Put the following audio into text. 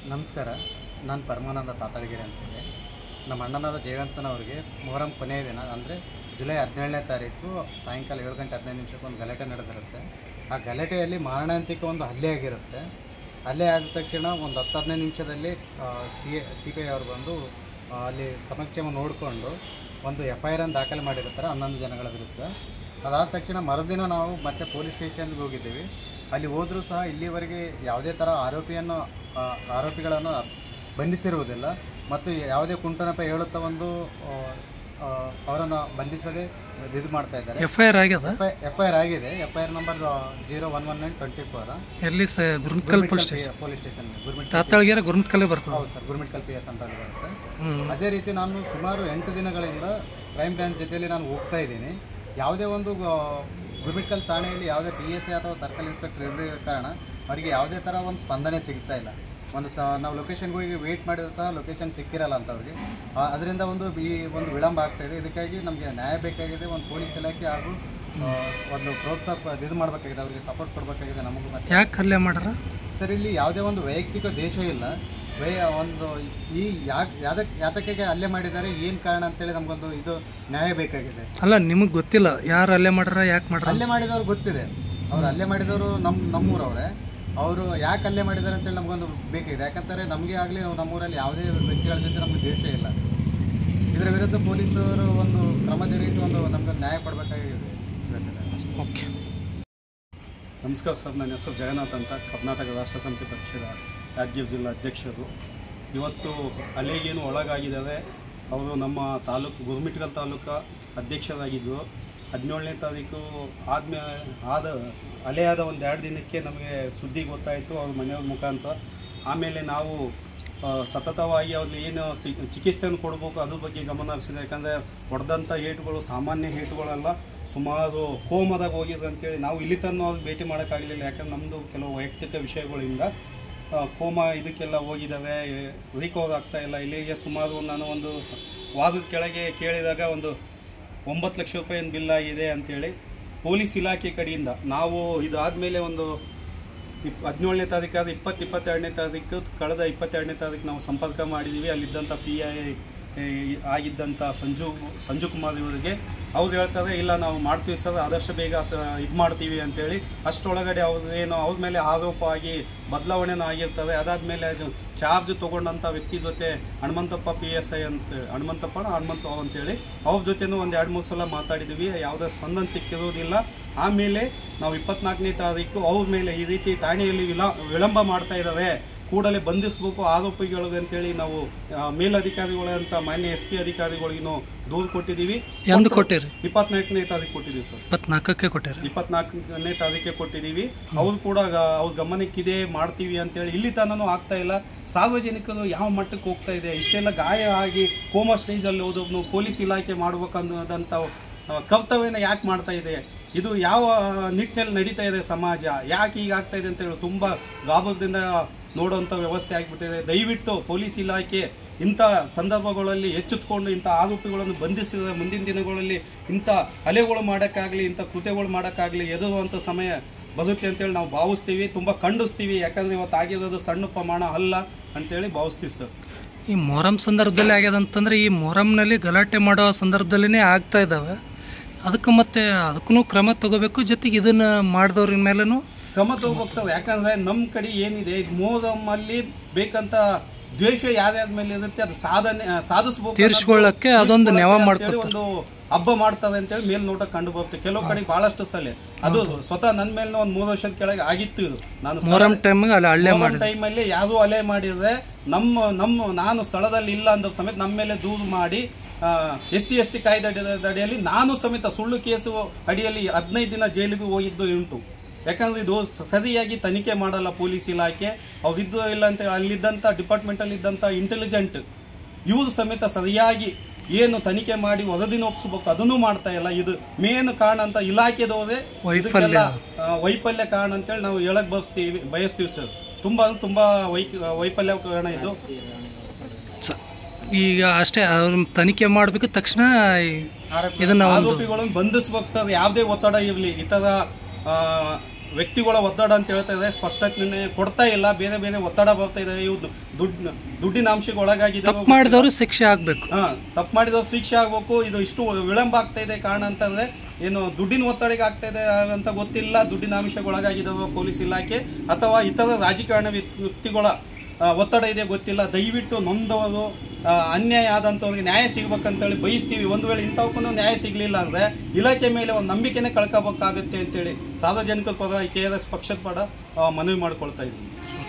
ನಮಸ್ಕಾರ. ನಾನು ಪರಮಾನಂದ ತಾತಳಗಿರಿ ಅಂತೇಳಿ. ನಮ್ಮ ಅಣ್ಣನಾದ ಜಯವಂತನವ್ರಿಗೆ ಮೊಹರಂ ಕೊನೆಯ ದಿನ ಅಂದರೆ ಜುಲೈ 17ನೇ ತಾರೀಕು ಸಾಯಂಕಾಲ 7 ಗಂಟೆ 15 ಒಂದು ಗಲಾಟೆ ನಡೆದಿರುತ್ತೆ. ಆ ಗಲಾಟೆಯಲ್ಲಿ ಮಾರಣಾಂತಿಕ ಒಂದು ಹಲ್ಲೆ ಆಗಿರುತ್ತೆ. ಹಲ್ಲೆ ಆದ ತಕ್ಷಣ ಒಂದು 10-15 ನಿಮಿಷದಲ್ಲಿ CBI ಅವರು ಬಂದು ಅಲ್ಲಿ ಸಮಕ್ಷಮ ನೋಡಿಕೊಂಡು ಒಂದು FIR ಅನ್ನು ದಾಖಲೆ ಮಾಡಿರ್ತಾರೆ 11 ಜನಗಳ ವಿರುದ್ಧ. ಅದಾದ ತಕ್ಷಣ ಮರುದಿನ ನಾವು ಮತ್ತೆ ಪೊಲೀಸ್ ಸ್ಟೇಷನ್ಗೆ ಹೋಗಿದ್ದೀವಿ. ಅಲ್ಲಿ ಹೋದರೂ ಸಹ ಇಲ್ಲಿವರೆಗೆ ಯಾವುದೇ ಥರ ಆರೋಪಿಗಳನ್ನು ಬಂಧಿಸಿರುವುದಿಲ್ಲ ಮತ್ತು ಯಾವುದೇ ಕುಂಟನಪ ಹೇಳುತ್ತಾ ಒಂದು ಅವರನ್ನು ಬಂಧಿಸದೆ ಇದು ಮಾಡ್ತಾ ಇದ್ದಾರೆ. FIR ಆಗಿದೆ. FIR ನಂಬರ್ 011924 ಎಲ್ಲಿ ಗುರುಮಿಟ್ಕಲ್ ಪೊಲೀಸ್ ಸ್ಟೇಷನ್ ತಾತಳಗಿರಿ ಗುರುಮಿಟ್ಕಲ್ ಬರ್ತದೆ. ಹೌದು ಸರ್, ಗುರುಮಿಟ್ಕಲ್ PS ಅಂತ ಬರುತ್ತೆ. ಅದೇ ರೀತಿ ನಾನು ಸುಮಾರು 8 ದಿನಗಳಿಂದ ಕ್ರೈಮ್ ಬ್ರಾಂಚ್ ಜೊತೆಯಲ್ಲಿ ನಾನು ಹೋಗ್ತಾ ಇದ್ದೀನಿ. ಯಾವುದೇ ಒಂದು ಗುರುಮಿಟ್ಕಲ್ ಠಾಣೆಯಲ್ಲಿ ಯಾವುದೇ PSI ಅಥವಾ ಸರ್ಕಲ್ ಇನ್ಸ್ಪೆಕ್ಟರ್ ಇರಲಿರೋ ಕಾರಣ ಅವರಿಗೆ ಯಾವುದೇ ಥರ ಒಂದು ಸ್ಪಂದನೆ ಸಿಗ್ತಾ ಇಲ್ಲ. ನಾವು ಲೊಕೇಶನ್ಗೆ ಹೋಗಿ ವೇಟ್ ಮಾಡಿದ್ರು ಸಹ ಲೊಕೇಶನ್ ಸಿಕ್ಕಿರಲ್ಲ ಅಂತ ಅವ್ರಿಗೆ. ಅದರಿಂದ ಒಂದು ವಿಳಂಬ ಆಗ್ತಾಯಿದೆ. ಇದಕ್ಕಾಗಿ ನಮಗೆ ನ್ಯಾಯ ಬೇಕಾಗಿದೆ. ಒಂದು ಪೊಲೀಸ್ ಇಲಾಖೆ ಹಾಗೂ ಒಂದು ಪ್ರೋತ್ಸಾಹ ಇದು ಮಾಡಬೇಕಾಗಿದೆ, ಅವರಿಗೆ ಸಪೋರ್ಟ್ ಕೊಡಬೇಕಾಗಿದೆ. ನಮಗೂ ಮತ್ತೆ ಯಾಕೆ ಹಲ್ಲೆ ಮಾಡ್ರ ಸರ್, ಇಲ್ಲಿ ಯಾವುದೇ ಒಂದು ವೈಯಕ್ತಿಕ ದೇಶ ಇಲ್ಲ. ಒಂದು ಯಾತಕ್ಕೆ ಹಲ್ಲೆ ಮಾಡಿದ್ದಾರೆ, ಏನು ಕಾರಣ ಅಂತೇಳಿ ನಮಗೊಂದು ಇದು ನ್ಯಾಯ ಬೇಕಾಗಿದೆ. ಅಲ್ಲ, ನಿಮಗೆ ಗೊತ್ತಿಲ್ಲ ಯಾರು ಹಲ್ಲೆ ಮಾಡ್ರ, ಯಾಕೆ ಮಾಡ್ರ? ಹಲ್ಲೆ ಮಾಡಿದವ್ರು ಗೊತ್ತಿದೆ. ಅವ್ರು ಹಲ್ಲೆ ಮಾಡಿದವರು ನಮ್ಮೂರವ್ರೆ. ಅವರು ಯಾಕೆ ಹಲ್ಲೆ ಮಾಡಿದ್ದಾರೆ ಅಂತೇಳಿ ನಮಗೊಂದು ಬೇಕಿದೆ. ಯಾಕಂತಾರೆ ನಮಗೆ ಆಗಲಿ ನಮ್ಮೂರಲ್ಲಿ ಯಾವುದೇ ವ್ಯಕ್ತಿಗಳ ಜೊತೆ ನಮಗೆ ದೇಶ ಇಲ್ಲ. ಇದರ ವಿರುದ್ಧ ಪೊಲೀಸರು ಒಂದು ಕ್ರಮ ಜರುಗಿಸಿ ಒಂದು ನಮ್ಗೆ ನ್ಯಾಯ ಕೊಡಬೇಕಾಗಿದೆ. ಓಕೆ. ನಮಸ್ಕಾರ ಸರ್, ನನ್ನ ಹೆಸರು ಜಗನ್ನಾಥ್ ಅಂತ, ಕರ್ನಾಟಕ ರಾಷ್ಟ್ರ ಸಮಿತಿ ಪಕ್ಷದ ಯಾದಗಿರಿ ಜಿಲ್ಲಾ ಅಧ್ಯಕ್ಷರು. ಇವತ್ತು ಹಲ್ಲೆಗೇನು ಒಳಗಾಗಿದ್ದಾರೆ. ಅವರು ನಮ್ಮ ಗುರುಮಿಟ್ಕಲ್ ತಾಲೂಕು ಅಧ್ಯಕ್ಷರಾಗಿದ್ದರು. 17ನೇ ತಾರೀಕು ಹಲ್ಲೆಯಾದ ಒಂದು 2 ದಿನಕ್ಕೆ ನಮಗೆ ಸುದ್ದಿ ಗೊತ್ತಾಯಿತು ಅವ್ರ ಮನೆಯವ್ರ ಮುಖಾಂತರ. ಆಮೇಲೆ ನಾವು ಸತತವಾಗಿ ಅವ್ರಿಗೆ ಏನು ಚಿಕಿತ್ಸೆಯನ್ನು ಕೊಡಬೇಕು ಅದ್ರ ಬಗ್ಗೆ ಗಮನ ಹರಿಸಿದೆ. ಯಾಕಂದರೆ ಹೊಡೆದಂಥ ಏಟುಗಳು ಸಾಮಾನ್ಯ ಏಟುಗಳಲ್ಲ, ಸುಮಾರು ಕೋಮದಾಗ ಹೋಗಿದೆ ಅಂತೇಳಿ ನಾವು ಇಲ್ಲಿ ತನಕ ಅವ್ರಿಗೆ ಭೇಟಿ ಮಾಡೋಕ್ಕಾಗಲಿಲ್ಲ. ಯಾಕಂದ್ರೆ ನಮ್ಮದು ಕೆಲವು ವೈಯಕ್ತಿಕ ವಿಷಯಗಳಿಂದ ಕೋಮ ಇದಕ್ಕೆಲ್ಲ ಹೋಗಿದ್ದಾವೆ, ರಿಕವರ್ ಆಗ್ತಾಯಿಲ್ಲ. ಇಲ್ಲಿಗೆ ಸುಮಾರು ನಾನು ಒಂದು ವಾರದ ಕೆಳಗೆ ಕೇಳಿದಾಗ ಒಂದು 9 ಲಕ್ಷ ರೂಪಾಯಿ ಬಿಲ್ ಆಗಿದೆ ಅಂತೇಳಿ ಪೊಲೀಸ್ ಇಲಾಖೆ ಕಡೆಯಿಂದ ನಾವು ಇದಾದಮೇಲೆ ಒಂದು 17ನೇ ತಾರೀಕಾದ 22ನೇ ತಾರೀಕು ಕಳೆದ 22ನೇ ತಾರೀಕು ನಾವು ಸಂಪರ್ಕ ಮಾಡಿದ್ದೀವಿ. ಅಲ್ಲಿದ್ದಂಥ PI ಆಗಿದ್ದಂಥ ಸಂಜು ಕುಮಾರ್ ಇವರಿಗೆ ಅವ್ರು ಹೇಳ್ತಾರೆ, ಇಲ್ಲ ನಾವು ಮಾಡ್ತೀವಿ ಸರ್, ಆದಷ್ಟು ಬೇಗ ಇದು ಮಾಡ್ತೀವಿ ಅಂತೇಳಿ. ಅಷ್ಟರೊಳಗಡೆ ಅವ್ರ ಮೇಲೆ ಆರೋಪ ಆಗಿ ಬದಲಾವಣೆನೂ ಆಗಿರ್ತದೆ. ಅದಾದಮೇಲೆ ಚಾರ್ಜ್ ತೊಗೊಂಡಂಥ ವ್ಯಕ್ತಿ ಜೊತೆ ಹನುಮಂತಪ್ಪ PSI ಅಂತ ಹನುಮಂತರಾವ್ ಅಂತೇಳಿ ಅವ್ರ ಜೊತೆನೂ ಒಂದು 2-3 ಸಲ ಮಾತಾಡಿದ್ವಿ. ಯಾವುದೇ ಸ್ಪಂದನೆ ಸಿಕ್ಕಿರೋದಿಲ್ಲ. ಆಮೇಲೆ ನಾವು 24ನೇ ತಾರೀಕು ಅವ್ರ ಮೇಲೆ ಈ ರೀತಿ ಠಾಣೆಯಲ್ಲಿ ವಿಳಂಬ ಮಾಡ್ತಾ ಇದ್ದಾವೆ, ಕೂಡಲೇ ಬಂಧಿಸಬೇಕು ಆರೋಪಿಗಳಿಗೆ ಅಂತೇಳಿ ನಾವು ಮೇಲಧಿಕಾರಿಗಳಂತ ಮಾನ್ಯ SP ಅಧಿಕಾರಿಗಳಿಗೂ ದೂರು ಕೊಟ್ಟಿದ್ದೀವಿ. ಎಂದು ಕೊಟ್ಟಿರಿ? 24ನೇ ತಾರೀಕು ಕೊಟ್ಟಿದ್ದೀವಿ ಸರ್. 24ಕ್ಕೆ ಕೊಟ್ಟಿರಿ? 24ನೇ ತಾರೀಕೆ ಕೊಟ್ಟಿದ್ದೀವಿ. ಅವ್ರು ಕೂಡ ಅವ್ರ ಗಮನಕ್ಕಿದೆ, ಮಾಡ್ತೀವಿ ಅಂತೇಳಿ. ಇಲ್ಲಿ ತನೂ ಆಗ್ತಾ ಇಲ್ಲ. ಸಾರ್ವಜನಿಕರು ಯಾವ ಮಟ್ಟಕ್ಕೆ ಹೋಗ್ತಾ ಇದೆ, ಇಷ್ಟೆಲ್ಲ ಗಾಯ ಆಗಿ ಕೋಮಾ ಸ್ಟೇಜಲ್ಲಿ ಹೋದವ್ನು ಪೊಲೀಸ್ ಇಲಾಖೆ ಮಾಡ್ಬೇಕನ್ನೋದಂಥ ಕರ್ತವ್ಯನ ಯಾಕೆ ಮಾಡ್ತಾ ಇದೆ? ಇದು ಯಾವ ನಿಟ್ಟಿನಲ್ಲಿ ನಡೀತಾ ಇದೆ ಸಮಾಜ, ಯಾಕೆ ಈಗ ಆಗ್ತಾ ಇದೆ ಅಂತೇಳಿ ತುಂಬ ಗಾಬರದಿಂದ ನೋಡುವಂಥ ವ್ಯವಸ್ಥೆ ಆಗಿಬಿಟ್ಟಿದೆ. ದಯವಿಟ್ಟು ಪೊಲೀಸ್ ಇಲಾಖೆ ಇಂಥ ಸಂದರ್ಭಗಳಲ್ಲಿ ಎಚ್ಚೆತ್ತುಕೊಂಡು ಇಂಥ ಆರೋಪಿಗಳನ್ನು ಬಂಧಿಸಿದರೆ ಮುಂದಿನ ದಿನಗಳಲ್ಲಿ ಇಂಥ ಹಲ್ಲೆಗಳು ಮಾಡೋಕ್ಕಾಗಲಿ, ಇಂಥ ಕೃತ್ಯಗಳು ಮಾಡೋಕ್ಕಾಗಲಿ ಎದುರುವಂಥ ಸಮಯ ಬರುತ್ತೆ ಅಂತೇಳಿ ನಾವು ಭಾವಿಸ್ತೀವಿ, ತುಂಬ ಖಂಡಿಸ್ತೀವಿ. ಯಾಕಂದರೆ ಇವತ್ತು ಆಗಿರೋದು ಸಣ್ಣ ಪ್ರಮಾಣ ಅಲ್ಲ ಅಂತೇಳಿ ಭಾವಿಸ್ತೀವಿ ಸರ್. ಈ ಮೊಹರಂ ಸಂದರ್ಭದಲ್ಲಿ ಆಗ್ಯದಂತಂದ್ರೆ ಈ ಮೊಹರಂನಲ್ಲಿ ಗಲಾಟೆ ಮಾಡೋ ಸಂದರ್ಭದಲ್ಲೇ ಆಗ್ತಾ ಇದ್ದಾವೆ. ಅದಕ್ಕೂ ಕ್ರಮ ತಗೋಬೇಕು. ಜೊತೆಗೆ ಇದನ್ನ ಮಾಡಿದವ್ರ ಮೇಲೂ ಕ್ರಮ ತಗೋಬೇಕು ಸರ್. ಯಾಕಂದ್ರೆ ನಮ್ಮ ಕಡೆ ಏನಿದೆ, ಮೊಹರಮ್ಮಲ್ಲಿ ಬೇಕಂತ ದ್ವೇಷ ಯಾರ್ಯಾರ ಮೇಲೆ ಇರುತ್ತೆ ಅದು ಸಾಧಿಸಬೇಕು, ತೀರಿಸಿಕೊಳ್ಳಕ್ಕೆ ಅದೊಂದು ನೆವ ಮಾಡ್ತಾರೆ, ಒಂದು ಹಬ್ಬ ಮಾಡ್ತಾರೆ ಅಂತೇಳಿ ಮೇಲ್ನೋಟ ಕಂಡು ಬರುತ್ತೆ. ಕೆಲವು ಕಡೆ ಬಹಳಷ್ಟು ಸಲ ಅದು ಸ್ವತಃ ನನ್ನ ಮೇಲೆ ಒಂದು 3 ವರ್ಷದ ಕೆಳಗೆ ಆಗಿತ್ತು. ಇದು ನಾನು ಮೊಹರಂ ಟೈಮಲ್ಲಿ ಯಾರು ಹಲ್ಲೆ ಮಾಡಿದ್ರೆ ನಾನು ಸ್ಥಳದಲ್ಲಿ ಇಲ್ಲ ಅಂದ ಸಮೇತ ನಮ್ಮ ಮೇಲೆ ದೂರು ಮಾಡಿ SC/ST ಕಾಯ್ದೆ ಅಡಿಯಲ್ಲಿ ನಾನು ಸಮೇತ ಸುಳ್ಳು ಕೇಸು ಅಡಿಯಲ್ಲಿ 15 ದಿನ ಜೈಲಿಗೆ ಹೋಗಿದ್ದು ಉಂಟು. ಯಾಕಂದ್ರೆ ಇದು ಸರಿಯಾಗಿ ತನಿಖೆ ಮಾಡಲ್ಲ ಪೊಲೀಸ್ ಇಲಾಖೆ. ಅವ್ರಿದ್ದು ಇಲ್ಲ ಅಂತ ಅಲ್ಲಿದ್ದಂಥ ಡಿಪಾರ್ಟ್ಮೆಂಟಲ್ಲಿ ಇದ್ದಂಥ ಇಂಟೆಲಿಜೆಂಟ್ ಇವರು ಸಮೇತ ಸರಿಯಾಗಿ ಏನು ತನಿಖೆ ಮಾಡಿ ವರದಿನ ಒಪ್ಪಿಸಬೇಕು ಅದನ್ನು ಮಾಡ್ತಾ ಇಲ್ಲ. ಇದು ಮೇನ್ ಕಾರಣ ಅಂತ ಇಲಾಖೆದವರೇ ವೈಫಲ್ಯ ಕಾರಣ ಅಂತೇಳಿ ನಾವು ಹೇಳಕ್ ಬಯಸ್ತೀವಿ ಸರ್. ತುಂಬಾ ವೈಫಲ್ಯ ಕಾರಣ ಇದು. ಈಗ ಅಷ್ಟೇ ತನಿಖೆ ಮಾಡಬೇಕು, ತಕ್ಷಣ ಆರೋಪಿಗಳನ್ನು ಬಂಧಿಸಬೇಕು ಸರ್. ಯಾವುದೇ ಒತ್ತಡ ಇರಲಿ, ಈ ತರ ವ್ಯಕ್ತಿಗಳ ಒತ್ತಡ ಅಂತ ಹೇಳ್ತಾ ಇದ್ದಾರೆ, ಸ್ಪಷ್ಟನೆ ಕೊಡ್ತಾ ಇಲ್ಲ. ಬೇರೆ ಬೇರೆ ಒತ್ತಡ ಬರ್ತಾ ಇದೆ. ಇವು ದುಡ್ಡಿನ ಅಂಶಕ್ಕೆ ಒಳಗಾಗಿದ್ದಾವೆ. ತಪ್ಪು ಮಾಡಿದವರು ಶಿಕ್ಷೆ ಆಗಬೇಕು. ತಪ್ಪು ಮಾಡಿದವರು ಶಿಕ್ಷೆ ಆಗಬೇಕು. ಇದು ಇಷ್ಟು ವಿಳಂಬ ಆಗ್ತಾ ಇದೆ ಕಾರಣ ಅಂತಂದ್ರೆ ಏನು ದುಡ್ಡಿನ ಒತ್ತಡಕ್ಕೆ ಆಗ್ತಾ ಇದೆ ಅಂತ ಗೊತ್ತಿಲ್ಲ. ದುಡ್ಡಿನ ಅಂಶಕ್ಕೆ ಒಳಗಾಗಿದ್ದಾವೆ ಪೊಲೀಸ್ ಇಲಾಖೆ ಅಥವಾ ಇತರ ರಾಜಕಾರಣ ವ್ಯಕ್ತಿಗಳ ಒತ್ತಡ ಇದೆ ಗೊತ್ತಿಲ್ಲ. ದಯವಿಟ್ಟು ನೊಂದವರು ಅನ್ಯಾಯ ಆದಂಥವ್ರಿಗೆ ನ್ಯಾಯ ಸಿಗ್ಬೇಕಂತೇಳಿ ಬಯಸ್ತೀವಿ. ಒಂದು ವೇಳೆ ಇಂಥವಕ್ಕೂ ನ್ಯಾಯ ಸಿಗಲಿಲ್ಲ ಅಂದರೆ ಇಲಾಖೆ ಮೇಲೆ ಒಂದು ನಂಬಿಕೆನೇ ಕಳ್ಕೋಬೇಕಾಗುತ್ತೆ ಅಂತೇಳಿ ಸಾರ್ವಜನಿಕರ ಪರ KRS ಪಕ್ಷದ ಪರ ಮನವಿ ಮಾಡ್ಕೊಳ್ತಾ ಇದ್ದೀವಿ.